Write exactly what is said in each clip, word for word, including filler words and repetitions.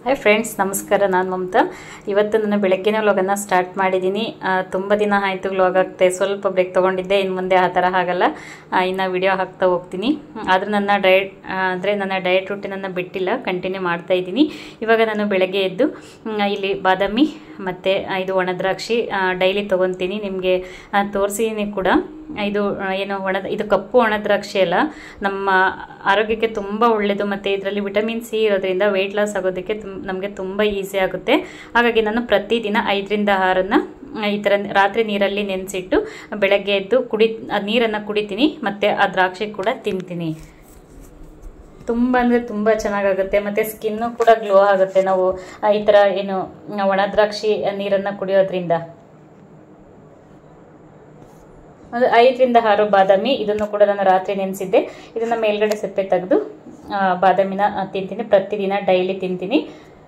Hi friends, ನಮಸ್ಕಾರ. ನಾನು ಮಮತಾ. ಇವತ್ತು ನಾನು ಬೆಳಗ್ಗಿನ ವ್ಲಾಗನ್ನು ಸ್ಟಾರ್ಟ್ ಮಾಡಿದ್ದೀನಿ. ತುಂಬ ದಿನ ಆಯಿತು ವ್ಲಾಗ್ ಆಗ್ತೆ, ಸ್ವಲ್ಪ ಬ್ರೇಕ್ ತೊಗೊಂಡಿದ್ದೆ. ಇನ್ನು ಮುಂದೆ ಆ ಥರ ಆಗಲ್ಲ, ಇನ್ನು ವಿಡಿಯೋ ಹಾಕ್ತಾ ಹೋಗ್ತೀನಿ. ಆದರೆ ನನ್ನ ಡಯಟ್ ಅಂದರೆ ನನ್ನ ಡಯಟ್ ರೂಟೀನನ್ನು ಬಿಟ್ಟಿಲ್ಲ, ಕಂಟಿನ್ಯೂ ಮಾಡ್ತಾ ಇದ್ದೀನಿ. ಇವಾಗ ನಾನು ಬೆಳಗ್ಗೆ ಎದ್ದು ಇಲ್ಲಿ ಬಾದಾಮಿ ಮತ್ತು ಇದು ಒಣ ದ್ರಾಕ್ಷಿ ಡೈಲಿ ತೊಗೊತೀನಿ. ನಿಮಗೆ ತೋರಿಸಿದ್ದೀನಿ ಕೂಡ. ಇದು ಏನು ಒಣ ಇದು ಕಪ್ಪು ಒಣ ದ್ರಾಕ್ಷಿ ಅಲ್ಲ, ನಮ್ಮ ಆರೋಗ್ಯಕ್ಕೆ ತುಂಬ ಒಳ್ಳೆಯದು. ಮತ್ತು ಇದರಲ್ಲಿ ವಿಟಮಿನ್ ಸಿ ಇರೋದ್ರಿಂದ ವೆಯ್ಟ್ ಲಾಸ್ ಆಗೋದಕ್ಕೆ ತುಂಬ ನಮಗೆ ತುಂಬ ಈಸಿ ಆಗುತ್ತೆ. ಹಾಗಾಗಿ ನಾನು ಪ್ರತಿದಿನ ಐದರಿಂದ ಆರನ್ನು ಈ ಥರ ರಾತ್ರಿ ನೀರಲ್ಲಿ ನೆನೆಸಿಟ್ಟು ಬೆಳಗ್ಗೆ ಎದ್ದು ಕುಡಿ ನೀರನ್ನು ಕುಡಿತೀನಿ ಮತ್ತು ಆ ದ್ರಾಕ್ಷಿ ಕೂಡ ತಿಂತೀನಿ. ತುಂಬ ಅಂದರೆ ತುಂಬ ಚೆನ್ನಾಗಾಗುತ್ತೆ ಮತ್ತು ಸ್ಕಿನ್ನು ಕೂಡ ಗ್ಲೋ ಆಗುತ್ತೆ ನಾವು ಈ ಥರ ಏನು ಒಣ ದ್ರಾಕ್ಷಿ ನೀರನ್ನು ಕುಡಿಯೋದ್ರಿಂದ. ಒಂದು ಐದರಿಂದ ಆರು ಬಾದಾಮಿ, ಇದನ್ನು ಕೂಡ ನಾನು ರಾತ್ರಿ ನೆನೆಸಿದ್ದೆ. ಇದನ್ನು ಮೇಲ್ಗಡೆ ಸಿಪ್ಪೆ ತೆಗೆದು ಬಾದಾಮಿನ ತಿಂತೀನಿ, ಪ್ರತಿದಿನ ಡೈಲಿ ತಿಂತೀನಿ.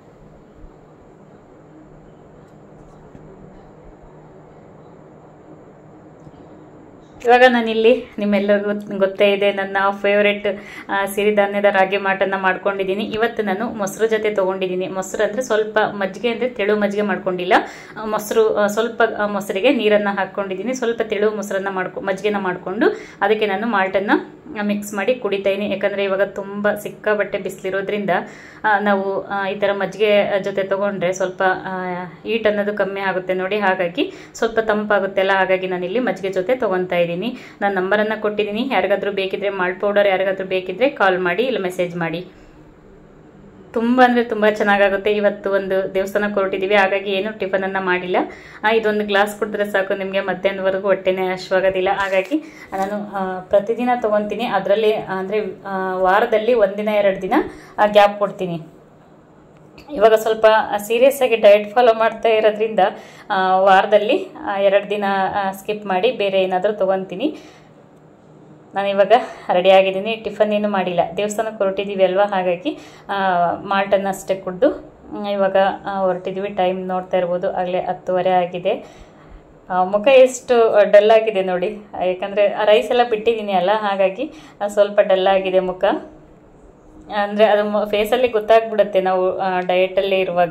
ಇವಾಗ ನಾನಿಲ್ಲಿ ನಿಮ್ಮೆಲ್ಲರಿಗೂ ಗೊತ್ತೇ ಇದೆ, ನನ್ನ ಫೇವ್ರೆಟ್ ಸಿರಿಧಾನ್ಯದ ರಾಗಿ ಮಾಟನ್ನು ಮಾಡ್ಕೊಂಡಿದ್ದೀನಿ. ಇವತ್ತು ನಾನು ಮೊಸರು ಜೊತೆ ತೊಗೊಂಡಿದ್ದೀನಿ. ಮೊಸರು ಅಂದರೆ ಸ್ವಲ್ಪ ಮಜ್ಜಿಗೆ, ಅಂದರೆ ತೆಳು ಮಜ್ಜಿಗೆ ಮಾಡ್ಕೊಂಡಿಲ್ಲ, ಮೊಸರು ಸ್ವಲ್ಪ ಮೊಸರಿಗೆ ನೀರನ್ನು ಹಾಕ್ಕೊಂಡಿದ್ದೀನಿ. ಸ್ವಲ್ಪ ತೆಳು ಮೊಸರನ್ನು ಮಾಡ್ಕೊ ಮಜ್ಜಿಗೆನ ಮಾಡಿಕೊಂಡು ಅದಕ್ಕೆ ನಾನು ಮಾಲ್ಟನ್ನು ಮಿಕ್ಸ್ ಮಾಡಿ ಕುಡಿತಾ ಇದ್ದೀನಿ. ಯಾಕಂದರೆ ಇವಾಗ ತುಂಬ ಸಿಕ್ಕಾಬಟ್ಟೆ ಬಿಸಿಲಿರೋದ್ರಿಂದ ನಾವು ಈ ಥರ ಮಜ್ಜಿಗೆ ಜೊತೆ ತೊಗೊಂಡ್ರೆ ಸ್ವಲ್ಪ ಹೀಟ್ ಅನ್ನೋದು ಕಮ್ಮಿ ಆಗುತ್ತೆ ನೋಡಿ. ಹಾಗಾಗಿ ಸ್ವಲ್ಪ ತಂಪಾಗುತ್ತೆ ಅಲ್ಲ, ಹಾಗಾಗಿ ನಾನಿಲ್ಲಿ ಮಜ್ಜಿಗೆ ಜೊತೆ ತೊಗೊತಾ ಇದ್ದೀನಿ. ನಾನು ನಂಬರನ್ನು ಕೊಟ್ಟಿದ್ದೀನಿ, ಯಾರಿಗಾದ್ರೂ ಬೇಕಿದ್ರೆ ಮಾಲ್ಟ್ ಪೌಡರ್ ಯಾರಿಗಾದ್ರೂ ಬೇಕಿದ್ರೆ ಕಾಲ್ ಮಾಡಿ ಇಲ್ಲ ಮೆಸೇಜ್ ಮಾಡಿ. ತುಂಬ ಅಂದರೆ ತುಂಬ ಚೆನ್ನಾಗಾಗುತ್ತೆ. ಇವತ್ತು ಒಂದು ದೇವಸ್ಥಾನಕ್ಕೆ ಹೊರಟಿದ್ದೀವಿ, ಹಾಗಾಗಿ ಏನು ಟಿಫನನ್ನು ಮಾಡಿಲ್ಲ. ಇದೊಂದು ಗ್ಲಾಸ್ ಕುಡಿದ್ರೆ ಸಾಕು, ನಿಮಗೆ ಮಧ್ಯಾಹ್ನವರೆಗೂ ಹೊಟ್ಟೆನೇ ಹಶ್ವಾಗೋದಿಲ್ಲ. ಹಾಗಾಗಿ ನಾನು ಪ್ರತಿದಿನ ತೊಗೊತೀನಿ. ಅದರಲ್ಲಿ ಅಂದರೆ ವಾರದಲ್ಲಿ ಒಂದಿನ ಎರಡು ದಿನ ಗ್ಯಾಪ್ ಕೊಡ್ತೀನಿ. ಇವಾಗ ಸ್ವಲ್ಪ ಸೀರಿಯಸ್ ಆಗಿ ಡಯಟ್ ಫಾಲೋ ಮಾಡ್ತಾ ಇರೋದ್ರಿಂದ ವಾರದಲ್ಲಿ ಎರಡು ದಿನ ಸ್ಕಿಪ್ ಮಾಡಿ ಬೇರೆ ಏನಾದರೂ ತೊಗೊತೀನಿ. ನಾನಿವಾಗ ರೆಡಿ ಆಗಿದ್ದೀನಿ, ಟಿಫನ್ ಏನು ಮಾಡಿಲ್ಲ, ದೇವಸ್ಥಾನಕ್ಕೆ ಹೊರಟಿದ್ದೀವಿ ಅಲ್ವಾ, ಹಾಗಾಗಿ ಮಾಲ್ಟನ್ನು ಅಷ್ಟೇ ಕುಡಿದು ಇವಾಗ ಹೊರಟಿದ್ದೀವಿ. ಟೈಮ್ ನೋಡ್ತಾ ಇರ್ಬೋದು, ಆಗಲೇ ಹತ್ತುವರೆ ಆಗಿದೆ. ಮುಖ ಎಷ್ಟು ಡಲ್ ಆಗಿದೆ ನೋಡಿ, ಯಾಕಂದರೆ ರೈಸ್ ಎಲ್ಲ ಬಿಟ್ಟಿದ್ದೀನಿ ಅಲ್ಲ, ಹಾಗಾಗಿ ಸ್ವಲ್ಪ ಡಲ್ ಆಗಿದೆ ಮುಖ. ಅಂದರೆ ಅದು ಫೇಸಲ್ಲಿ ಗೊತ್ತಾಗ್ಬಿಡುತ್ತೆ ನಾವು ಡಯಟಲ್ಲೇ ಇರುವಾಗ.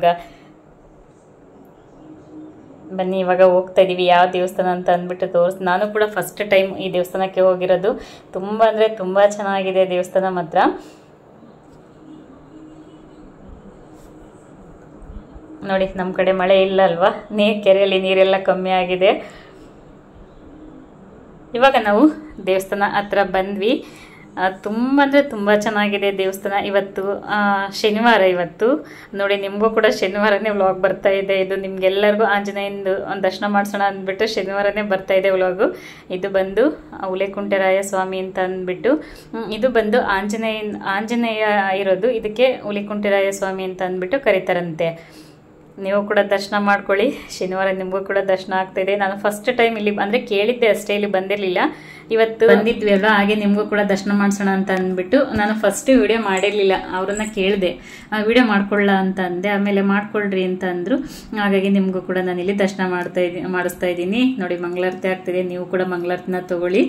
ಬನ್ನಿ ಇವಾಗ ಹೋಗ್ತಾ ಇದ್ದೀವಿ. ಯಾವ ದೇವಸ್ಥಾನ ಅಂತ ಅಂದ್ಬಿಟ್ಟು ತೋರಿಸ್. ನಾನು ಕೂಡ ಫಸ್ಟ್ ಟೈಮ್ ಈ ದೇವಸ್ಥಾನಕ್ಕೆ ಹೋಗಿರೋದು. ತುಂಬ ಅಂದರೆ ತುಂಬ ಚೆನ್ನಾಗಿದೆ ದೇವಸ್ಥಾನ ಮಾತ್ರ. ನೋಡಿ, ನಮ್ಮ ಕಡೆ ಮಳೆ ಇಲ್ಲ ಅಲ್ವಾ, ನೀ ಕೆರೆಯಲ್ಲಿ ನೀರೆಲ್ಲ ಕಮ್ಮಿ ಆಗಿದೆ. ಇವಾಗ ನಾವು ದೇವಸ್ಥಾನ ಹತ್ರ ಬಂದ್ವಿ. ತುಂಬ ಅಂದರೆ ತುಂಬ ಚೆನ್ನಾಗಿದೆ ದೇವಸ್ಥಾನ. ಇವತ್ತು ಶನಿವಾರ, ಇವತ್ತು ನೋಡಿ ನಿಮಗೂ ಕೂಡ ಶನಿವಾರನೇ ವ್ಲಾಗ್ ಬರ್ತಾ ಇದೆ. ಇದು ನಿಮ್ಗೆಲ್ಲರಿಗೂ ಆಂಜನೇಯಂದು ದರ್ಶನ ಮಾಡಿಸೋಣ ಅಂದ್ಬಿಟ್ಟು ಶನಿವಾರನೇ ಬರ್ತಾ ಇದೆ ವ್ಲಾಗು. ಇದು ಬಂದು ಹುಲಿಕುಂಟೆರಾಯ ಸ್ವಾಮಿ ಅಂತ ಅಂದ್ಬಿಟ್ಟು, ಇದು ಬಂದು ಆಂಜನೇಯ ಆಂಜನೇಯ ಇರೋದು, ಇದಕ್ಕೆ ಹುಲಿಕುಂಟೆರಾಯ ಸ್ವಾಮಿ ಅಂತ ಅಂದ್ಬಿಟ್ಟು ಕರೀತಾರಂತೆ. ನೀವು ಕೂಡ ದರ್ಶನ ಮಾಡ್ಕೊಳ್ಳಿ, ಶನಿವಾರ ನಿಮಗೂ ಕೂಡ ದರ್ಶನ ಆಗ್ತಾಯಿದೆ. ನಾನು ಫಸ್ಟ್ ಟೈಮ್ ಇಲ್ಲಿ ಅಂದರೆ ಕೇಳಿದ್ದೆ ಅಷ್ಟೇ, ಇಲ್ಲಿ ಬಂದಿರಲಿಲ್ಲ. ಇವತ್ತು ಬಂದಿದ್ವಿ ಅಲ್ವಾ, ಹಾಗೆ ನಿಮಗೂ ಕೂಡ ದರ್ಶನ ಮಾಡಿಸೋಣ ಅಂತ ಅಂದ್ಬಿಟ್ಟು ನಾನು ಫಸ್ಟ್ ವಿಡಿಯೋ ಮಾಡಿರಲಿಲ್ಲ. ಅವ್ರನ್ನ ಕೇಳಿದೆ ವಿಡಿಯೋ ಮಾಡ್ಕೊಳ್ಳ ಅಂತ ಅಂದೆ, ಆಮೇಲೆ ಮಾಡ್ಕೊಳ್ರಿ ಅಂತ ಅಂದರು. ಹಾಗಾಗಿ ನಿಮಗೂ ಕೂಡ ನಾನಿಲ್ಲಿ ದರ್ಶನ ಮಾಡ್ತಾ ಇದ್ದೀನಿ ಮಾಡಿಸ್ತಾ ಇದ್ದೀನಿ. ನೋಡಿ, ಮಂಗಳಾರತಿ ಆಗ್ತಿದೆ, ನೀವು ಕೂಡ ಮಂಗಳಾರತಿನ ತಗೊಳ್ಳಿ.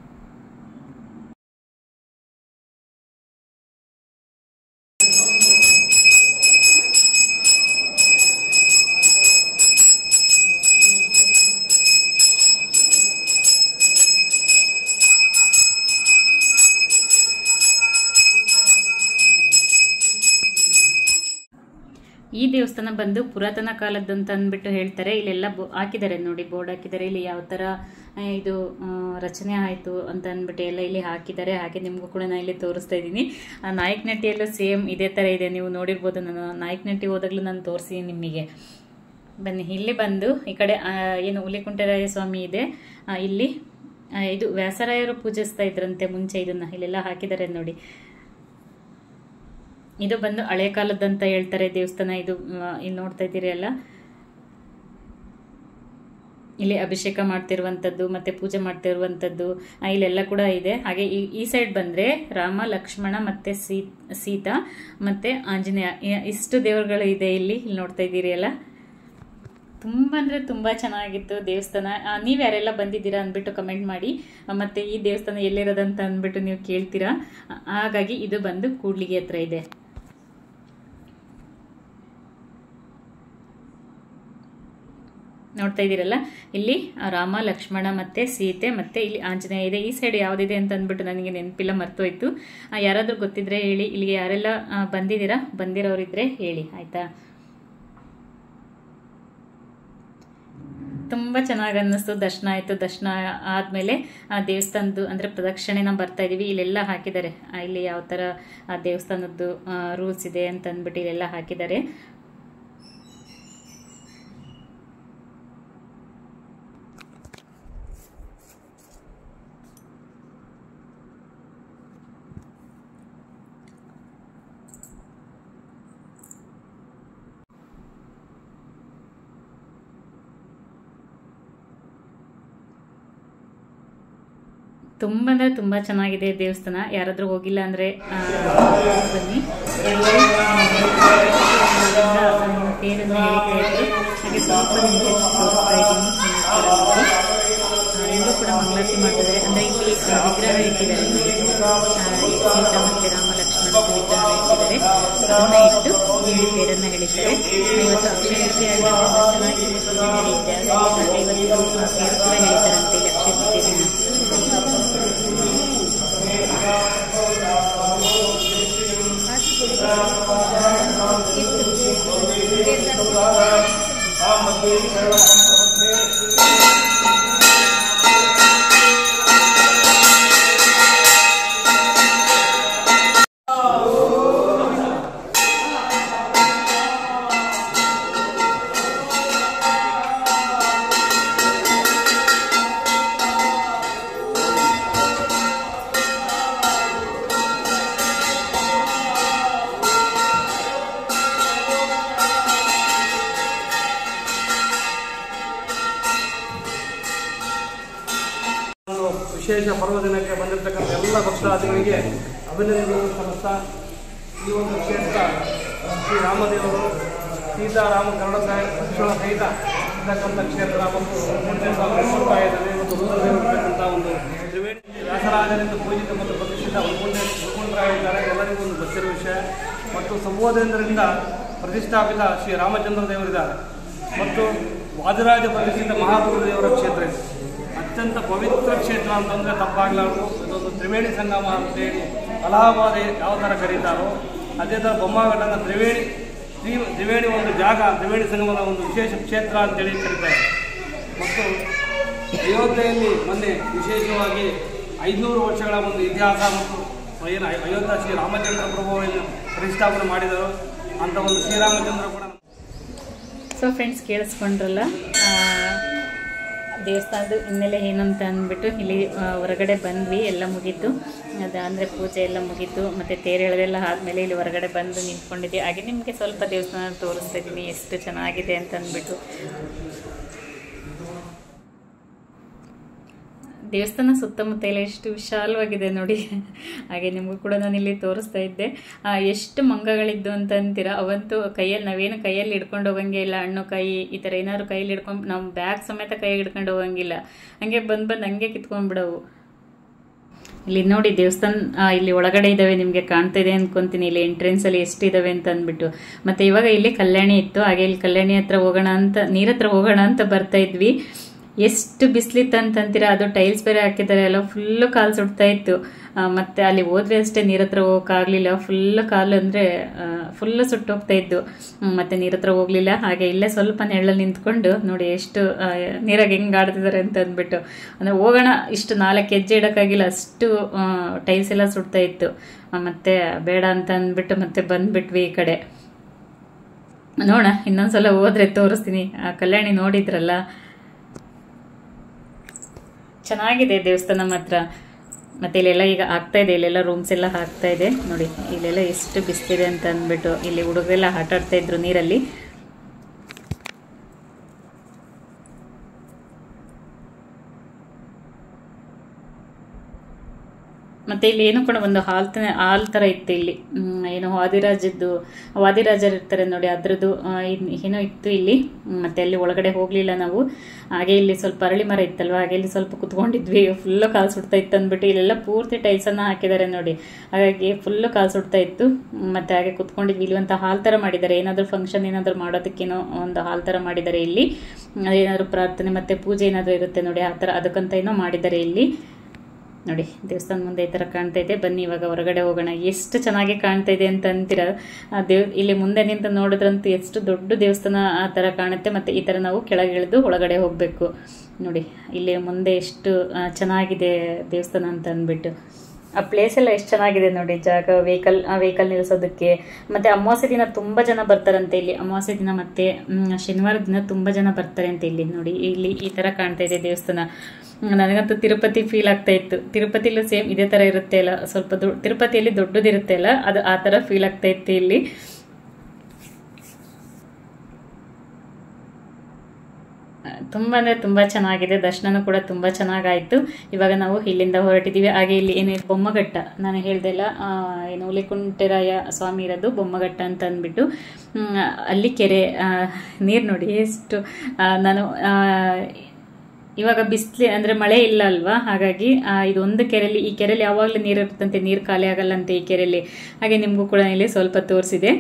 ಈ ದೇವಸ್ಥಾನ ಬಂದು ಪುರಾತನ ಕಾಲದ್ದಂತ ಅಂದ್ಬಿಟ್ಟು ಹೇಳ್ತಾರೆ. ಇಲ್ಲೆಲ್ಲ ಬೋ ಹಾಕಿದ್ದಾರೆ ನೋಡಿ, ಬೋರ್ಡ್ ಹಾಕಿದ್ದಾರೆ. ಇಲ್ಲಿ ಯಾವ ಥರ ಇದು ರಚನೆ ಆಯಿತು ಅಂತ ಅಂದ್ಬಿಟ್ಟು ಎಲ್ಲ ಇಲ್ಲಿ ಹಾಕಿದ್ದಾರೆ. ಹಾಗೆ ನಿಮಗೂ ಕೂಡ ನಾನು ಇಲ್ಲಿ ತೋರಿಸ್ತಾ ಇದ್ದೀನಿ. ನಾಯಕನಹಟ್ಟಿಯಲ್ಲೂ ಸೇಮ್ ಇದೇ ಥರ ಇದೆ, ನೀವು ನೋಡಿರ್ಬೋದು. ನಾನು ನಾಯಕನಹಟ್ಟಿ ಹೋದಾಗಲೂ ನಾನು ತೋರಿಸಿ ನಿಮಗೆ. ಬನ್ನಿ, ಇಲ್ಲಿ ಬಂದು ಈ ಕಡೆ ಏನು ಹುಲಿಕುಂಟೆರಾಯ ಸ್ವಾಮಿ ಇದೆ, ಇಲ್ಲಿ ಇದು ವ್ಯಾಸರಾಯರು ಪೂಜಿಸ್ತಾ ಇದ್ರಂತೆ ಮುಂಚೆ. ಇದನ್ನು ಇಲ್ಲೆಲ್ಲ ಹಾಕಿದ್ದಾರೆ ನೋಡಿ. ಇದು ಬಂದು ಹಳೆ ಕಾಲದಂತ ಹೇಳ್ತಾರೆ ದೇವಸ್ಥಾನ. ಇದು ಇಲ್ಲಿ ನೋಡ್ತಾ ಇದ್ದೀರಿ ಅಲ್ಲ, ಇಲ್ಲಿ ಅಭಿಷೇಕ ಮಾಡ್ತಿರುವಂಥದ್ದು ಮತ್ತು ಪೂಜೆ ಮಾಡ್ತಿರುವಂಥದ್ದು ಇಲ್ಲೆಲ್ಲ ಕೂಡ ಇದೆ. ಹಾಗೆ ಈ ಈ ಸೈಡ್ ಬಂದರೆ ರಾಮ, ಲಕ್ಷ್ಮಣ ಮತ್ತು ಸೀ ಸೀತಾ ಮತ್ತು ಆಂಜನೇಯ, ಇಷ್ಟು ದೇವರುಗಳು ಇದೆ ಇಲ್ಲಿ. ಇಲ್ಲಿ ನೋಡ್ತಾ ಇದ್ದೀರಿ ಅಲ್ಲ, ತುಂಬ ಅಂದರೆ ತುಂಬ ಚೆನ್ನಾಗಿತ್ತು ದೇವಸ್ಥಾನ. ನೀವು ಯಾರೆಲ್ಲ ಬಂದಿದ್ದೀರಾ ಅಂದ್ಬಿಟ್ಟು ಕಮೆಂಟ್ ಮಾಡಿ. ಮತ್ತು ಈ ದೇವಸ್ಥಾನ ಎಲ್ಲಿರೋದಂತ ಅಂದ್ಬಿಟ್ಟು ನೀವು ಕೇಳ್ತೀರಾ. ಹಾಗಾಗಿ ಇದು ಬಂದು ಕೂಡ್ಲಿಗೆ ಹತ್ರ ಇದೆ. ನೋಡ್ತಾ ಇದ್ದೀರಲ್ಲ, ಇಲ್ಲಿ ರಾಮ, ಲಕ್ಷ್ಮಣ ಮತ್ತೆ ಸೀತೆ ಮತ್ತೆ ಇಲ್ಲಿ ಆಂಜನೇಯ ಇದೆ. ಈ ಸೈಡ್ ಯಾವುದಿದೆ ಅಂತ ಅಂದ್ಬಿಟ್ಟು ನನಗೆ ನೆನಪಿಲ್ಲ, ಮರ್ತೋಯ್ತು. ಯಾರಾದರೂ ಗೊತ್ತಿದ್ರೆ ಹೇಳಿ. ಇಲ್ಲಿಗೆ ಯಾರೆಲ್ಲ ಬಂದಿದ್ದೀರಾ, ಬಂದಿರೋರಿದ್ರೆ ಹೇಳಿ ಆಯ್ತಾ. ತುಂಬ ಚೆನ್ನಾಗಿ ಅನ್ನಿಸ್ತು. ದರ್ಶನ ಆಯಿತು. ದರ್ಶನ ಆದಮೇಲೆ ಆ ದೇವಸ್ಥಾನದ್ದು ಅಂದರೆ ಪ್ರದಕ್ಷಿಣೆ ನಾವು ಬರ್ತಾ ಇದ್ದೀವಿ. ಇಲ್ಲೆಲ್ಲ ಹಾಕಿದ್ದಾರೆ, ಇಲ್ಲಿ ಯಾವ ಥರ ಆ ದೇವಸ್ಥಾನದ್ದು ರೂಲ್ಸ್ ಇದೆ ಅಂತ ಅಂದ್ಬಿಟ್ಟು ಇಲ್ಲೆಲ್ಲ ಹಾಕಿದ್ದಾರೆ. ತುಂಬ ಅಂದರೆ ತುಂಬ ಚೆನ್ನಾಗಿದೆ ದೇವಸ್ಥಾನ. ಯಾರಾದರೂ ಹೋಗಿಲ್ಲ ಅಂದರೆ ಬನ್ನಿ. ತೇರನ್ನು ಹೇಳ್ತಾ ಇದ್ರು, ಹಾಗೆ ಸ್ವಲ್ಪ ನಿಮಗೆ ತೋರಿಸ್ತಾ ಇದ್ದೀನಿ. ಎಲ್ಲರೂ ಕೂಡ ಮಂಗಳಾರತಿ ಮಾಡ್ತಿದ್ದಾರೆ. ಅಂದರೆ ಇಲ್ಲಿ ವಿಗ್ರಹ ಇಟ್ಟಿದ್ದಾರೆ, ಸೀತಾ ಮತ್ತು ರಾಮ ಲಕ್ಷ್ಮಣ ವಿಗ್ರಹ ಇಟ್ಟಿದ್ದಾರೆ. ಅದನ್ನ ಇಟ್ಟು ಹೇಳಿ ತೇರನ್ನು ಹೇಳಿದ್ದಾರೆ. ಇವತ್ತು ಅಕ್ಷಯ ತೃತೀಯ ಚೆನ್ನಾಗಿ ಪೂಜೆ ನಡೆಯುತ್ತೆ. ಹಾಗೆ ಇವತ್ತು ತೇರು ಕೂಡ ಹೇಳಿದ್ದಾರಂತೆ ಇಲ್ಲಿ ಅಕ್ಷಯ ತೃತೀಯ ದಿನ. ವಿಶೇಷ ಪರ್ವದಿನಕ್ಕೆ ಬಂದಿರತಕ್ಕಂಥ ಎಲ್ಲ ಭಕ್ತಾದಿಗಳಿಗೆ ಅಭಿನಂದನೆಗಳು ಸಲ್ಲಿಸ್ತಾ, ಈ ಒಂದು ಕ್ಷೇತ್ರ ಶ್ರೀ ರಾಮದೇವರು ಸೀತಾರಾಮ ಕನ್ನಡ ಶಿಕ್ಷಣ ಸಹಿತ ಇರ್ತಕ್ಕಂಥ ಕ್ಷೇತ್ರ ಮತ್ತು ಸಂಪ್ರದಾಯದಲ್ಲಿ ಮತ್ತು ಇರತಕ್ಕಂಥ ಒಂದು ತ್ರಿವೇಣಿ ವ್ಯಾಸರಾಜರಿಂದ ಪೂಜಿತ ಮತ್ತು ಪ್ರತಿಷ್ಠಿತ ಮುಖಂಡರಾಗಿದ್ದಾರೆ. ಎಲ್ಲರಿಗೂ ಒಂದು ಗೊತ್ತಿರುವ ವಿಷಯ. ಮತ್ತು ಸಂಬೋಧನೆಯಿಂದ ಪ್ರತಿಷ್ಠಾಪಿತ ಶ್ರೀ ರಾಮಚಂದ್ರ ದೇವರಿದ್ದಾರೆ ಮತ್ತು ವಾದಿರಾಜ ಪ್ರತಿಷ್ಠಿತ ಮಹಾದೇವ ದೇವರ ಕ್ಷೇತ್ರ ಇದೆ. ಅತ್ಯಂತ ಪವಿತ್ರ ಕ್ಷೇತ್ರ ಅಂತಂದರೆ ತಪ್ಪಾಗಲಾರ್ದು. ಇದೊಂದು ತ್ರಿವೇಣಿ ಸಂಗಮ ಅಂತೇಳಿ ಅಲಹಾಬಾದ್ ಯಾವ ಥರ ಕರೀತಾರೋ ಅದೇ ಥರ ಬೊಮ್ಮಘಟ್ಟನ ತ್ರಿವೇಣಿ ತ್ರಿ ತ್ರಿವೇಣಿ ಒಂದು ಜಾಗ, ತ್ರಿವೇಣಿ ಸಂಗಮದ ಒಂದು ವಿಶೇಷ ಕ್ಷೇತ್ರ ಅಂತೇಳಿ ಕರೀತಾರೆ. ಮತ್ತು ಅಯೋಧ್ಯೆಯಲ್ಲಿ ಮೊನ್ನೆ ವಿಶೇಷವಾಗಿ ಐದುನೂರು ವರ್ಷಗಳ ಒಂದು ಇತಿಹಾಸ ಮತ್ತು ಏನು ಅಯೋಧ್ಯ ಶ್ರೀ ರಾಮಚಂದ್ರ ಪ್ರಭುವನ್ನು ಪ್ರತಿಷ್ಠಾಪನೆ ಮಾಡಿದರು ಅಂತ ಒಂದು ಶ್ರೀರಾಮಚಂದ್ರ ಕೂಡ. ಸೊ ಫ್ರೆಂಡ್ಸ್, ಕೇಳಿಸ್ಕೊಂಡ್ರಲ್ಲ ದೇವಸ್ಥಾನದ ಹಿನ್ನೆಲೆ ಏನಂತ ಅಂದ್ಬಿಟ್ಟು ಇಲ್ಲಿ ಹೊರಗಡೆ ಬಂದ್ವಿ. ಎಲ್ಲ ಮುಗೀತು, ಅದು ಅಂದರೆ ಪೂಜೆ ಎಲ್ಲ ಮುಗೀತು ಮತ್ತು ತೇರು ಎಳೆದೆಲ್ಲ ಆದಮೇಲೆ ಇಲ್ಲಿ ಹೊರಗಡೆ ಬಂದು ನಿಂತ್ಕೊಂಡಿದ್ದೆ. ಹಾಗೆ ನಿಮಗೆ ಸ್ವಲ್ಪ ದೇವಸ್ಥಾನ ತೋರಿಸ್ತಾ ಇದ್ದೀನಿ ಎಷ್ಟು ಚೆನ್ನಾಗಿದೆ ಅಂತ ಅಂದ್ಬಿಟ್ಟು. ದೇವಸ್ಥಾನ ಸುತ್ತಮುತ್ತ ಎಲ್ಲ ಎಷ್ಟು ವಿಶಾಲವಾಗಿದೆ ನೋಡಿ. ಹಾಗೆ ನಿಮಗೂ ಕೂಡ ನಾನು ಇಲ್ಲಿ ತೋರಿಸ್ತಾ ಇದ್ದೆ. ಎಷ್ಟು ಮಂಗಗಳಿದ್ದು ಅಂತ ಅಂತೀರಾ. ಅವಂತೂ ಕೈಯಲ್ಲಿ ನಾವೇನು ಕೈಯಲ್ಲಿ ಹಿಡ್ಕೊಂಡು ಹೋಗಂಗೆ ಇಲ್ಲ. ಹಣ್ಣು ಕಾಯಿ ಈ ಥರ ಏನಾದ್ರು ಕೈಯಲ್ಲಿ ಹಿಡ್ಕೊಂಡು ನಾವು ಬ್ಯಾಗ್ ಸಮೇತ ಕೈಗೆ ಹಿಡ್ಕೊಂಡು ಹೋಗಂಗಿಲ್ಲ. ಹಂಗೆ ಬಂದು ಬಂದು ಹಂಗೆ ಕಿತ್ಕೊಂಡ್ಬಿಡವು. ಇಲ್ಲಿ ನೋಡಿ ದೇವಸ್ಥಾನ ಇಲ್ಲಿ ಒಳಗಡೆ ಇದ್ದಾವೆ, ನಿಮಗೆ ಕಾಣ್ತಾ ಇದೆ ಅಂದ್ಕೊತೀನಿ. ಇಲ್ಲಿ ಎಂಟ್ರೆನ್ಸಲ್ಲಿ ಎಷ್ಟು ಇದ್ದಾವೆ ಅಂತ ಅಂದ್ಬಿಟ್ಟು. ಮತ್ತು ಇವಾಗ ಇಲ್ಲಿ ಕಲ್ಯಾಣಿ ಇತ್ತು. ಹಾಗೆ ಇಲ್ಲಿ ಕಲ್ಯಾಣಿ ಹತ್ರ ಹೋಗೋಣ ಅಂತ, ನೀರ ಹತ್ರ ಹೋಗೋಣ ಅಂತ ಬರ್ತಾ ಇದ್ವಿ. ಎಷ್ಟು ಬಿಸಿಲಿತ್ತು ಅಂತಂತೀರಾ. ಅದು ಟೈಲ್ಸ್ ಬೇರೆ ಹಾಕಿದ್ದಾರೆ, ಎಲ್ಲ ಫುಲ್ಲು ಕಾಲು ಸುಡ್ತಾ ಇತ್ತು. ಮತ್ತು ಅಲ್ಲಿ ಹೋದ್ರೆ ಅಷ್ಟೇ ನೀರ ಹತ್ರ ಹೋಗೋಕ್ಕಾಗಲಿಲ್ಲ. ಫುಲ್ಲು ಕಾಲು ಅಂದರೆ ಫುಲ್ಲು ಸುಟ್ಟೋಗ್ತಾ ಇದ್ದು. ಮತ್ತು ನೀರ ಹತ್ರ ಹೋಗಲಿಲ್ಲ. ಹಾಗೆ ಇಲ್ಲೇ ಸ್ವಲ್ಪ ನೆರಳಲ್ಲಿ ನಿಂತ್ಕೊಂಡು ನೋಡಿ ಎಷ್ಟು ನೀರಾಗ ಹೆಂಗೆ ಆಡ್ತಿದ್ದಾರೆ ಅಂತ ಅಂದ್ಬಿಟ್ಟು. ಅಂದರೆ ಹೋಗೋಣ ಇಷ್ಟು ನಾಲ್ಕು ಹೆಜ್ಜೆ ಇಡೋಕ್ಕಾಗಿಲ್ಲ, ಅಷ್ಟು ಟೈಲ್ಸ್ ಎಲ್ಲ ಸುಡ್ತಾ ಇತ್ತು. ಮತ್ತು ಬೇಡ ಅಂತ ಅಂದ್ಬಿಟ್ಟು ಮತ್ತೆ ಬಂದುಬಿಟ್ವಿ ಈ ಕಡೆ. ನೋಡ ಇನ್ನೊಂದ್ಸಲ ಹೋದ್ರೆ ತೋರಿಸ್ತೀನಿ. ಕಲ್ಯಾಣಿ ನೋಡಿದ್ರಲ್ಲ, ಚೆನ್ನಾಗಿದೆ ದೇವಸ್ಥಾನ ಮಾತ್ರ. ಮತ್ತು ಇಲ್ಲೆಲ್ಲ ಈಗ ಆಗ್ತಾ ಇದೆ, ಇಲ್ಲೆಲ್ಲ ರೂಮ್ಸ್ ಎಲ್ಲ ಆಗ್ತಾ ಇದೆ ನೋಡಿ. ಇಲ್ಲೆಲ್ಲ ಎಷ್ಟು ಬಿಸಿಲಿದೆ ಅಂತ ಅಂದ್ಬಿಟ್ಟು ಇಲ್ಲಿ ಹುಡುಗರೆಲ್ಲ ಆಟ ಆಡ್ತಾ ಇದ್ರು ನೀರಲ್ಲಿ. ಮತ್ತು ಇಲ್ಲಿ ಏನು ಕೂಡ ಒಂದು ಹಾಲ್ ತ ಹಾಲ್ ಥರ ಇತ್ತು ಇಲ್ಲಿ, ಏನು ವಾದಿರಾಜದ್ದು ವಾದಿರಾಜರು ಇರ್ತಾರೆ ನೋಡಿ ಅದರದ್ದು ಏನೋ ಇತ್ತು ಇಲ್ಲಿ. ಮತ್ತು ಅಲ್ಲಿ ಒಳಗಡೆ ಹೋಗಲಿಲ್ಲ ನಾವು. ಹಾಗೆ ಇಲ್ಲಿ ಸ್ವಲ್ಪ ಅರಳಿ ಮರ ಇತ್ತಲ್ವ, ಹಾಗೆ ಇಲ್ಲಿ ಸ್ವಲ್ಪ ಕುತ್ಕೊಂಡಿದ್ವಿ. ಫುಲ್ಲು ಕಾಲು ಸುಡ್ತಾ ಇತ್ತು ಅಂದ್ಬಿಟ್ಟು ಇಲ್ಲೆಲ್ಲ ಪೂರ್ತಿ ಟೈಲ್ಸನ್ನು ಹಾಕಿದ್ದಾರೆ ನೋಡಿ, ಹಾಗಾಗಿ ಫುಲ್ಲು ಕಾಲು ಸುಡ್ತಾ ಇತ್ತು. ಮತ್ತು ಹಾಗೆ ಕುತ್ಕೊಂಡಿದ್ವಿ. ಇಲ್ಲಿ ಒಂದು ಹಾಲ್ ಥರ ಮಾಡಿದ್ದಾರೆ, ಏನಾದರೂ ಫಂಕ್ಷನ್ ಏನಾದರೂ ಮಾಡೋದಕ್ಕೇನೋ ಒಂದು ಹಾಲ್ ಥರ ಮಾಡಿದ್ದಾರೆ ಇಲ್ಲಿ. ಏನಾದರೂ ಪ್ರಾರ್ಥನೆ ಮತ್ತು ಪೂಜೆ ಏನಾದರೂ ಇರುತ್ತೆ ನೋಡಿ ಆ ಥರ, ಅದಕ್ಕಂತ ಏನೋ ಮಾಡಿದ್ದಾರೆ ಇಲ್ಲಿ ನೋಡಿ. ದೇವಸ್ಥಾನ ಮುಂದೆ ಈ ಥರ ಕಾಣ್ತಾ ಇದೆ. ಬನ್ನಿ ಇವಾಗ ಹೊರಗಡೆ ಹೋಗೋಣ. ಎಷ್ಟು ಚೆನ್ನಾಗಿ ಕಾಣ್ತಾ ಇದೆ ಅಂತ ಅಂತೀರ. ಆ ದೇವ್ ಇಲ್ಲಿ ಮುಂದೆ ನಿಂತು ನೋಡಿದ್ರಂತೂ ಎಷ್ಟು ದೊಡ್ಡ ದೇವಸ್ಥಾನ ಆ ಥರ ಕಾಣುತ್ತೆ. ಮತ್ತು ಈ ಥರ ನಾವು ಕೆಳಗಿಳಿದು ಒಳಗಡೆ ಹೋಗಬೇಕು ನೋಡಿ. ಇಲ್ಲಿ ಮುಂದೆ ಎಷ್ಟು ಚೆನ್ನಾಗಿದೆ ದೇವಸ್ಥಾನ ಅಂತ ಅಂದ್ಬಿಟ್ಟು. ಆ ಪ್ಲೇಸ್ ಎಲ್ಲ ಎಷ್ಟು ಚೆನ್ನಾಗಿದೆ ನೋಡಿ, ಜಾಗ, ವೆಹಿಕಲ್ ವೆಹಿಕಲ್ ನಿಲ್ಲಿಸೋದಕ್ಕೆ. ಮತ್ತು ಅಮಾವಾಸ್ಯೆ ದಿನ ತುಂಬ ಜನ ಬರ್ತಾರಂತೆ ಇಲ್ಲಿ. ಅಮಾವಾಸ್ಯೆ ದಿನ ಮತ್ತು ಶನಿವಾರ ದಿನ ತುಂಬ ಜನ ಬರ್ತಾರೆ ಅಂತ ಇಲ್ಲಿ ನೋಡಿ. ಇಲ್ಲಿ ಈ ಥರ ಕಾಣ್ತಾ ಇದೆ ದೇವಸ್ಥಾನ. ನನಗಂತೂ ತಿರುಪತಿ ಫೀಲ್ ಆಗ್ತಾ ಇತ್ತು. ತಿರುಪತಿಲೂ ಸೇಮ್ ಇದೇ ಥರ ಇರುತ್ತೆ ಅಲ್ಲ, ಸ್ವಲ್ಪ ದೊಡ್ಡ ತಿರುಪತಿಯಲ್ಲಿ ದೊಡ್ಡದಿರುತ್ತೆ ಅಲ್ಲ, ಅದು ಆ ಥರ ಫೀಲ್ ಆಗ್ತಾ ಇತ್ತು ಇಲ್ಲಿ. ತುಂಬ ಅಂದರೆ ತುಂಬ ಚೆನ್ನಾಗಿದೆ. ದರ್ಶನನೂ ಕೂಡ ತುಂಬ ಚೆನ್ನಾಗಾಯಿತು. ಇವಾಗ ನಾವು ಇಲ್ಲಿಂದ ಹೊರಟಿದ್ದೀವಿ. ಹಾಗೆ ಇಲ್ಲಿ ಏನು ಬೊಮ್ಮಘಟ್ಟ ನಾನು ಹೇಳ್ದೆಲ್ಲ, ಏನು ಹುಲಿಕುಂಟೆರಾಯ ಸ್ವಾಮಿ ಇರೋದು ಬೊಮ್ಮಘಟ್ಟ ಅಂತ ಅಂದ್ಬಿಟ್ಟು. ಅಲ್ಲಿ ಕೆರೆ ನೀರು ನೋಡಿ ಎಷ್ಟು. ನಾನು ಇವಾಗ ಬಿಸಿಲು ಅಂದರೆ ಮಳೆ ಇಲ್ಲ ಅಲ್ವಾ, ಹಾಗಾಗಿ ಇದೊಂದು ಕೆರೆಯಲ್ಲಿ, ಈ ಕೆರೆಯಲ್ಲಿ ಯಾವಾಗಲೂ ನೀರು ಇರುತ್ತಂತೆ, ನೀರು ಖಾಲಿ ಆಗಲ್ಲಂತೆ ಈ ಕೆರೆಯಲ್ಲಿ. ಹಾಗೆ ನಿಮಗೂ ಕೂಡ ಇಲ್ಲಿ ಸ್ವಲ್ಪ ತೋರಿಸಿದೆ.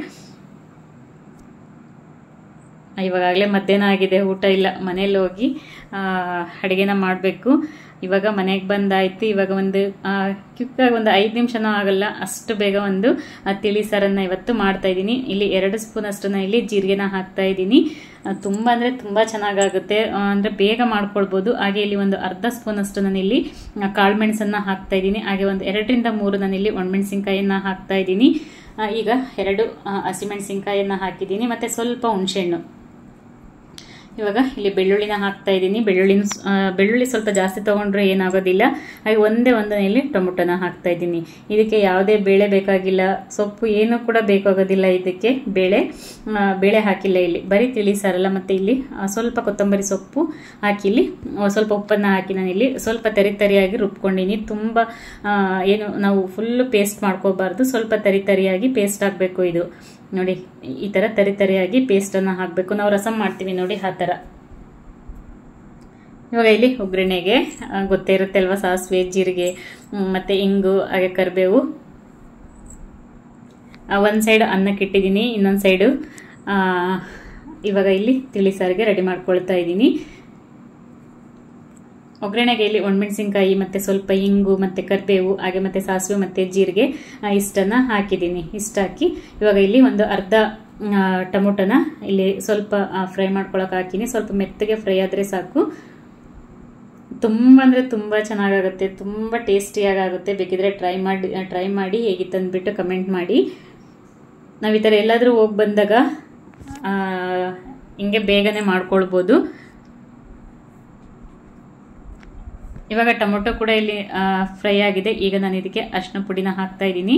ಇವಾಗಲೇ ಮಧ್ಯಾಹ್ನ ಆಗಿದೆ, ಊಟ ಇಲ್ಲ. ಮನೇಲಿ ಹೋಗಿ ಅಡುಗೆನ ಮಾಡಬೇಕು. ಇವಾಗ ಮನೆಗೆ ಬಂದಾಯಿತು. ಇವಾಗ ಒಂದು ಕ್ವಿಕ್ಕಾಗಿ ಒಂದು ಐದು ನಿಮಿಷನೂ ಆಗಲ್ಲ ಅಷ್ಟು ಬೇಗ ಒಂದು ತಿಳಿ ಸಾರನ್ನು ಇವತ್ತು ಮಾಡ್ತಾ ಇದ್ದೀನಿ. ಇಲ್ಲಿ ಎರಡು ಸ್ಪೂನ್ ಅಷ್ಟನ್ನು ಇಲ್ಲಿ ಜೀರಿಗೆನ ಹಾಕ್ತಾ ಇದ್ದೀನಿ. ತುಂಬ ಅಂದರೆ ತುಂಬ ಚೆನ್ನಾಗಾಗುತ್ತೆ, ಅಂದರೆ ಬೇಗ ಮಾಡ್ಕೊಳ್ಬೋದು. ಹಾಗೆ ಇಲ್ಲಿ ಒಂದು ಅರ್ಧ ಸ್ಪೂನ್ ಅಷ್ಟು ನಾನು ಇಲ್ಲಿ ಕಾಳು ಮೆಣಸನ್ನು ಹಾಕ್ತಾ ಇದ್ದೀನಿ. ಹಾಗೆ ಒಂದು ಎರಡರಿಂದ ಮೂರು ನಾನು ಇಲ್ಲಿ ಒಣಮೆಣಸಿನ್ಕಾಯಿಯನ್ನು ಹಾಕ್ತಾ ಇದ್ದೀನಿ. ಈಗ ಎರಡು ಹಸಿಮೆಣಸಿನ್ಕಾಯಿಯನ್ನು ಹಾಕಿದ್ದೀನಿ ಮತ್ತು ಸ್ವಲ್ಪ ಹುಣಸೆಹಣ್ಣು. ಇವಾಗ ಇಲ್ಲಿ ಬೆಳ್ಳುಳ್ಳಿನ ಹಾಕ್ತಾ ಇದ್ದೀನಿ. ಬೆಳ್ಳುಳ್ಳಿನ ಬೆಳ್ಳುಳ್ಳಿ ಸ್ವಲ್ಪ ಜಾಸ್ತಿ ತೊಗೊಂಡ್ರೆ ಏನಾಗೋದಿಲ್ಲ. ಹಾಗೆ ಒಂದೇ ಒಂದನೇ ಇಲ್ಲಿ ಟೊಮೊಟೊನ ಹಾಕ್ತಾ ಇದ್ದೀನಿ. ಇದಕ್ಕೆ ಯಾವುದೇ ಬೇಳೆ ಬೇಕಾಗಿಲ್ಲ, ಸೊಪ್ಪು ಏನೂ ಕೂಡ ಬೇಕಾಗೋದಿಲ್ಲ. ಇದಕ್ಕೆ ಬೇಳೆ ಬೇಳೆ ಹಾಕಿಲ್ಲ ಇಲ್ಲಿ, ಬರೀ ತಿಳಿ ಸಾರಲ್ಲ. ಮತ್ತು ಇಲ್ಲಿ ಸ್ವಲ್ಪ ಕೊತ್ತಂಬರಿ ಸೊಪ್ಪು ಹಾಕಿ ಇಲ್ಲಿ ಸ್ವಲ್ಪ ಉಪ್ಪನ್ನು ಹಾಕಿ ನಾನು ಇಲ್ಲಿ ಸ್ವಲ್ಪ ತರಿ ತರಿಯಾಗಿ ರುಬ್ಕೊಂಡಿನಿ. ತುಂಬ ಏನು ನಾವು ಫುಲ್ಲು ಪೇಸ್ಟ್ ಮಾಡ್ಕೋಬಾರ್ದು, ಸ್ವಲ್ಪ ತರಿ ತರಿಯಾಗಿ ಪೇಸ್ಟ್ ಆಗಬೇಕು. ಇದು ನೋಡಿ ಈ ಥರ ತರಿ ತರಿಯಾಗಿ ಪೇಸ್ಟನ್ನು ಹಾಕಬೇಕು. ನಾವು ರಸಂ ಮಾಡ್ತೀವಿ ನೋಡಿ ಆ ಥರ. ಇವಾಗ ಇಲ್ಲಿ ಒಗ್ಗರಣೆಗೆ ಗೊತ್ತೇ ಇರುತ್ತೆ ಅಲ್ವಾ, ಸಾಸಿವೆ, ಜೀರಿಗೆ ಮತ್ತು ಇಂಗು, ಹಾಗೆ ಕರಿಬೇವು. ಒಂದು ಸೈಡ್ ಅನ್ನಕ್ಕೆ ಇಟ್ಟಿದ್ದೀನಿ, ಇನ್ನೊಂದು ಸೈಡು ಇವಾಗ ಇಲ್ಲಿ ತಿಳಿ ಸಾರಿಗೆ ರೆಡಿ ಮಾಡ್ಕೊಳ್ತಾ ಇದ್ದೀನಿ. ಒಗ್ಗರಣೆಗೆ ಇಲ್ಲಿ ಒಣಮೆಣಸಿನ್ಕಾಯಿ ಮತ್ತು ಸ್ವಲ್ಪ ಇಂಗು ಮತ್ತು ಕರಿಬೇವು, ಹಾಗೆ ಮತ್ತು ಸಾಸಿವೆ ಮತ್ತು ಜೀರಿಗೆ ಇಷ್ಟನ್ನು ಹಾಕಿದ್ದೀನಿ. ಇಷ್ಟ ಹಾಕಿ ಇವಾಗ ಇಲ್ಲಿ ಒಂದು ಅರ್ಧ ಟೊಮೊಟೊನ ಇಲ್ಲಿ ಸ್ವಲ್ಪ ಫ್ರೈ ಮಾಡ್ಕೊಳಕ್ಕೆ ಹಾಕಿನಿ. ಸ್ವಲ್ಪ ಮೆತ್ತಗೆ ಫ್ರೈ ಆದರೆ ಸಾಕು. ತುಂಬ ಅಂದರೆ ತುಂಬ ಚೆನ್ನಾಗಾಗುತ್ತೆ, ತುಂಬ ಟೇಸ್ಟಿಯಾಗುತ್ತೆ. ಬೇಕಿದ್ರೆ ಟ್ರೈ ಮಾಡಿ ಟ್ರೈ ಮಾಡಿ ಹೇಗಿತ್ತು ಅಂದ್ಬಿಟ್ಟು ಕಮೆಂಟ್ ಮಾಡಿ. ನಾವು ಈ ಥರ ಎಲ್ಲಾದರೂ ಹೋಗಿ ಬಂದಾಗ ಹಿಂಗೆ ಬೇಗನೆ ಮಾಡ್ಕೊಳ್ಬೋದು. ಇವಾಗ ಟೊಮೊಟೊ ಕೂಡ ಇಲ್ಲಿ ಫ್ರೈ ಆಗಿದೆ. ಈಗ ನಾನು ಇದಕ್ಕೆ ಅರಿಶಿನ ಪುಡಿನ ಹಾಕ್ತಾ ಇದ್ದೀನಿ.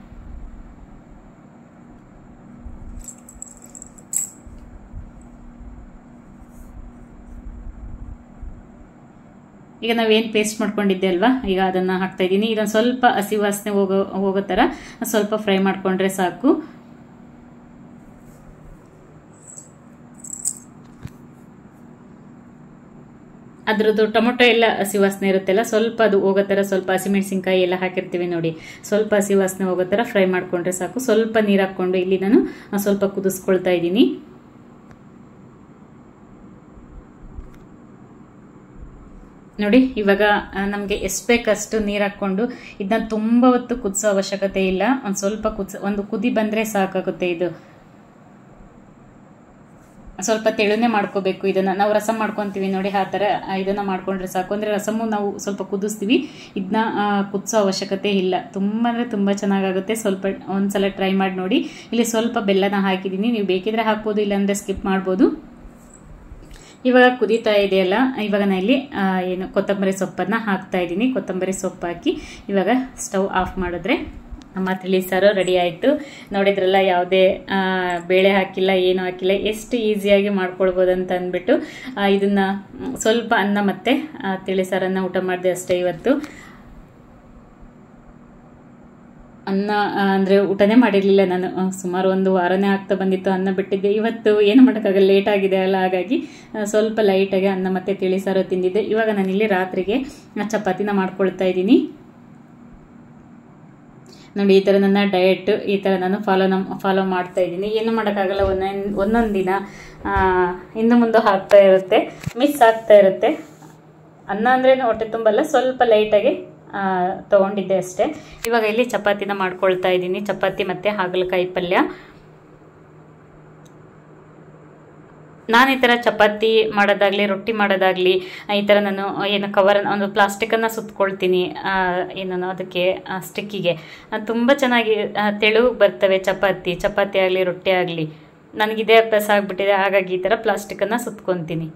ಈಗ ನಾವೇನು ಪೇಸ್ಟ್ ಮಾಡ್ಕೊಂಡಿದ್ದೆ ಅಲ್ವಾ, ಈಗ ಅದನ್ನು ಹಾಕ್ತಾ ಇದ್ದೀನಿ. ಇದೊಂದು ಸ್ವಲ್ಪ ಹಸಿ ವಾಸನೆ ಹೋಗೋ ಹೋಗೋ ಥರ ಸ್ವಲ್ಪ ಫ್ರೈ ಮಾಡ್ಕೊಂಡ್ರೆ ಸಾಕು. ಅದ್ರದ್ದು ಟೊಮೊಟೊ ಎಲ್ಲ ಹಸಿ ವಾಸನೆ ಇರುತ್ತೆಲ್ಲ, ಸ್ವಲ್ಪ ಅದು ಹೋಗೋ ಥರ ಸ್ವಲ್ಪ ಹಸಿಮೆಣಸಿನ್ಕಾಯಿ ಎಲ್ಲ ಹಾಕಿರ್ತೀವಿ ನೋಡಿ, ಸ್ವಲ್ಪ ಹಸಿ ವಾಸನೆ ಹೋಗೋ ಥರ ಫ್ರೈ ಮಾಡ್ಕೊಂಡ್ರೆ ಸಾಕು. ಸ್ವಲ್ಪ ನೀರು ಹಾಕ್ಕೊಂಡು ಇಲ್ಲಿ ನಾನು ಸ್ವಲ್ಪ ಕುದಿಸ್ಕೊಳ್ತಾ ಇದ್ದೀನಿ. ನೋಡಿ ಇವಾಗ ನಮಗೆ ಎಷ್ಟು ಬೇಕಷ್ಟು ನೀರು ಹಾಕ್ಕೊಂಡು ಇದನ್ನ ತುಂಬ ಹೊತ್ತು ಕುದಿಸೋ ಅವಶ್ಯಕತೆ ಇಲ್ಲ. ಒಂದು ಸ್ವಲ್ಪ ಕುದಿಸ ಒಂದು ಕುದಿ ಬಂದರೆ ಸಾಕಾಗುತ್ತೆ. ಇದು ಸ್ವಲ್ಪ ತೆಳುನೆ ಮಾಡ್ಕೋಬೇಕು. ಇದನ್ನ ನಾವು ರಸಮ್ ಮಾಡ್ಕೊತೀವಿ ನೋಡಿ ಆ ಥರ ಇದನ್ನ ಮಾಡ್ಕೊಂಡ್ರೆ ಸಾಕು. ಅಂದರೆ ರಸಮು ನಾವು ಸ್ವಲ್ಪ ಕುದಿಸ್ತೀವಿ, ಇದನ್ನ ಕುದಿಸೋ ಅವಶ್ಯಕತೆ ಇಲ್ಲ. ತುಂಬ ಅಂದರೆ ತುಂಬ ಚೆನ್ನಾಗಾಗುತ್ತೆ. ಸ್ವಲ್ಪ ಒಂದ್ಸಲ ಟ್ರೈ ಮಾಡಿ ನೋಡಿ. ಇಲ್ಲಿ ಸ್ವಲ್ಪ ಬೆಲ್ಲನ ಹಾಕಿದ್ದೀನಿ, ನೀವು ಬೇಕಿದ್ರೆ ಹಾಕ್ಬೋದು, ಇಲ್ಲಾಂದರೆ ಸ್ಕಿಪ್ ಮಾಡ್ಬೋದು. ಇವಾಗ ಕುದೀತಾ ಇದೆಯಲ್ಲ, ಇವಾಗ ನಾನು ಇಲ್ಲಿ ಏನು ಕೊತ್ತಂಬರಿ ಸೊಪ್ಪನ್ನು ಹಾಕ್ತಾ ಇದ್ದೀನಿ. ಕೊತ್ತಂಬರಿ ಸೊಪ್ಪು ಹಾಕಿ ಇವಾಗ ಸ್ಟವ್ ಆಫ್ ಮಾಡಿದ್ರೆ ನಮ್ಮ ತಿಳಿ ಸಾರು ರೆಡಿ ಆಯಿತು. ನೋಡಿದ್ರಲ್ಲ, ಯಾವುದೇ ಬೇಳೆ ಹಾಕಿಲ್ಲ, ಏನು ಹಾಕಿಲ್ಲ, ಎಷ್ಟು ಈಸಿಯಾಗಿ ಮಾಡ್ಕೊಳ್ಬೋದು ಅಂತ ಅಂದ್ಬಿಟ್ಟು ಇದನ್ನು ಸ್ವಲ್ಪ ಅನ್ನ ಮತ್ತು ತಿಳಿ ಸಾರನ್ನು ಊಟ ಮಾಡಿದೆ ಅಷ್ಟೇ ಇವತ್ತು. ಅನ್ನ ಅಂದರೆ ಊಟನೇ ಮಾಡಿರಲಿಲ್ಲ ನಾನು. ಸುಮಾರು ಒಂದು ವಾರನೇ ಆಗ್ತಾ ಬಂದಿತ್ತು ಅನ್ನ ಬಿಟ್ಟಿದ್ದೆ. ಇವತ್ತು ಏನು ಮಾಡೋಕ್ಕಾಗಲ್ಲ, ಲೇಟ್ ಆಗಿದೆ ಅಲ್ಲ, ಹಾಗಾಗಿ ಸ್ವಲ್ಪ ಲೈಟಾಗಿ ಅನ್ನ ಮತ್ತು ತಿಳಿ ಸಾರು ತಿಂದಿದ್ದೆ. ಇವಾಗ ನಾನಿಲ್ಲಿ ರಾತ್ರಿಗೆ ಚಪಾತಿನ ಮಾಡ್ಕೊಳ್ತಾ ಇದ್ದೀನಿ. ನೋಡಿ, ಈ ಥರ ನನ್ನ ಡಯಟ್ ಈ ಥರ ನಾನು ಫಾಲೋ ನಮ್ಮ ಫಾಲೋ ಮಾಡ್ತಾ ಇದ್ದೀನಿ. ಏನು ಮಾಡೋಕ್ಕಾಗಲ್ಲ, ಒಂದೊಂದು ಒಂದೊಂದು ದಿನ ಹಿಂದೆ ಮುಂದೆ ಆಗ್ತಾ ಇರುತ್ತೆ, ಮಿಸ್ ಆಗ್ತಾ ಇರುತ್ತೆ. ಅನ್ನ ಅಂದ್ರೆ ಹೊಟ್ಟೆ ತುಂಬಲ್ಲ, ಸ್ವಲ್ಪ ಲೈಟಾಗಿ ತಗೊಂಡಿದ್ದೆ ಅಷ್ಟೇ. ಇವಾಗ ಇಲ್ಲಿ ಚಪಾತಿನ ಮಾಡ್ಕೊಳ್ತಾ ಇದ್ದೀನಿ. ಚಪಾತಿ ಮತ್ತು ಹಾಗಲಕಾಯಿ ಪಲ್ಯ. ನಾನು ಈ ಥರ ಚಪಾತಿ ಮಾಡೋದಾಗಲಿ ರೊಟ್ಟಿ ಮಾಡೋದಾಗಲಿ ಈ ಥರ ನಾನು ಏನು ಕವರ್ ಒಂದು ಪ್ಲಾಸ್ಟಿಕ್ಕನ್ನು ಸುತ್ಕೊಳ್ತೀನಿ, ಏನು ಅದಕ್ಕೆ ಸ್ಟಿಕ್ಕಿಗೆ. ತುಂಬ ಚೆನ್ನಾಗಿ ತೆಳು ಬರ್ತವೆ ಚಪಾತಿ ಚಪಾತಿ ಆಗಲಿ ರೊಟ್ಟಿ ಆಗಲಿ. ನನಗಿದೇ ಅಭ್ಯಾಸ ಆಗಿಬಿಟ್ಟಿದೆ, ಹಾಗಾಗಿ ಈ ಥರ ಪ್ಲಾಸ್ಟಿಕ್ಕನ್ನು ಸುತ್ಕೊತೀನಿ.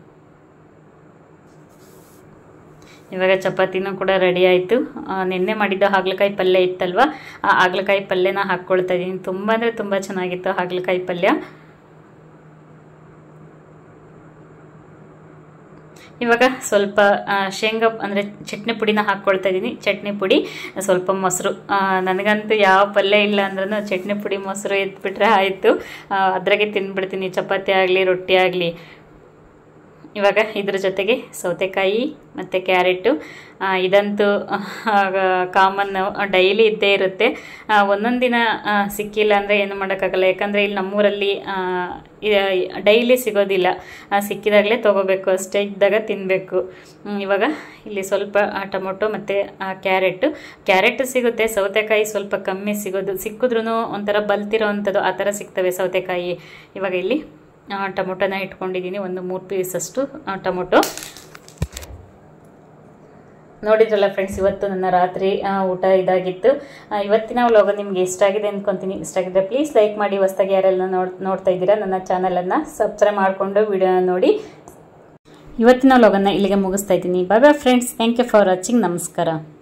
ಇವಾಗ ಚಪಾತಿನೂ ಕೂಡ ರೆಡಿ ಆಯಿತು. ನಿನ್ನೆ ಮಾಡಿದ್ದು ಹಾಗಲಕಾಯಿ ಪಲ್ಯ ಇತ್ತಲ್ವ, ಆ ಹಾಗಲಕಾಯಿ ಪಲ್ಯನ ಹಾಕ್ಕೊಳ್ತಾ ಇದ್ದೀನಿ. ತುಂಬ ಅಂದರೆ ತುಂಬ ಚೆನ್ನಾಗಿತ್ತು ಹಾಗಲಕಾಯಿ ಪಲ್ಯ. ಇವಾಗ ಸ್ವಲ್ಪ ಶೇಂಗಾ ಅಂದರೆ ಚಟ್ನಿ ಪುಡಿನ ಹಾಕ್ಕೊಳ್ತಾ ಇದ್ದೀನಿ. ಚಟ್ನಿ ಪುಡಿ, ಸ್ವಲ್ಪ ಮೊಸರು. ನನಗಂತೂ ಯಾವ ಪಲ್ಯ ಇಲ್ಲ ಅಂದ್ರೂ ಚಟ್ನಿ ಪುಡಿ ಮೊಸರು ಎತ್ಬಿಟ್ರೆ ಆಯಿತು, ಅದ್ರಾಗೆ ತಿಂದ್ಬಿಡ್ತೀನಿ, ಚಪಾತಿ ಆಗಲಿ ರೊಟ್ಟಿ ಆಗಲಿ. ಇವಾಗ ಇದ್ರ ಜೊತೆಗೆ ಸೌತೆಕಾಯಿ ಮತ್ತು ಕ್ಯಾರೆಟು, ಇದಂತೂ ಕಾಮನ್, ಡೈಲಿ ಇದ್ದೇ ಇರುತ್ತೆ. ಒಂದೊಂದು ದಿನ ಸಿಕ್ಕಿಲ್ಲ ಅಂದರೆ ಏನು ಮಾಡೋಕ್ಕಾಗಲ್ಲ, ಯಾಕಂದರೆ ಇಲ್ಲಿ ನಮ್ಮೂರಲ್ಲಿ ಡೈಲಿ ಸಿಗೋದಿಲ್ಲ, ಸಿಕ್ಕಿದಾಗಲೇ ತೊಗೋಬೇಕು ಅಷ್ಟೇ, ಇದ್ದಾಗ ತಿನ್ನಬೇಕು. ಇವಾಗ ಇಲ್ಲಿ ಸ್ವಲ್ಪ ಟೊಮೊಟೊ ಮತ್ತು ಕ್ಯಾರೆಟು ಕ್ಯಾರೆಟ್ ಸಿಗುತ್ತೆ, ಸೌತೆಕಾಯಿ ಸ್ವಲ್ಪ ಕಮ್ಮಿ ಸಿಗೋದು, ಸಿಕ್ಕಿದ್ರೂ ಒಂಥರ ಬಲ್ತಿರೋ ಅಂಥದ್ದು ಆ ಥರ ಸಿಗ್ತವೆ ಸೌತೆಕಾಯಿ. ಇವಾಗ ಇಲ್ಲಿ ಟೊಮೊಟೊನ ಇಟ್ಕೊಂಡಿದ್ದೀನಿ, ಒಂದು ಮೂರು ಪೀಸಷ್ಟು ಟೊಮೊಟೊ. ನೋಡಿದ್ರಲ್ಲ ಫ್ರೆಂಡ್ಸ್, ಇವತ್ತು ನನ್ನ ರಾತ್ರಿ ಊಟ ಇದಾಗಿತ್ತು. ಇವತ್ತಿನ ವ್ಲಾಗ್ ನಿಮಗೆ ಇಷ್ಟ ಆಗಿದೆ ಅಂದ್ಕೊತೀನಿ. ಇಷ್ಟ ಆಗಿದ್ರೆ ಪ್ಲೀಸ್ ಲೈಕ್ ಮಾಡಿ. ಹೊಸದಾಗಿ ಯಾರೆಲ್ಲ ನೋಡ್ ನೋಡ್ತಾ ಇದ್ದೀರಾ ನನ್ನ ಚಾನಲನ್ನು ಸಬ್ಸ್ಕ್ರೈಬ್ ಮಾಡಿಕೊಂಡು ವಿಡಿಯೋನ ನೋಡಿ. ಇವತ್ತಿನ ವ್ಲಾಗನ್ನು ಇಲ್ಲಿಗೆ ಮುಗಿಸ್ತಾ ಇದ್ದೀನಿ. Bye bye friends, thank you for watching. ನಮಸ್ಕಾರ.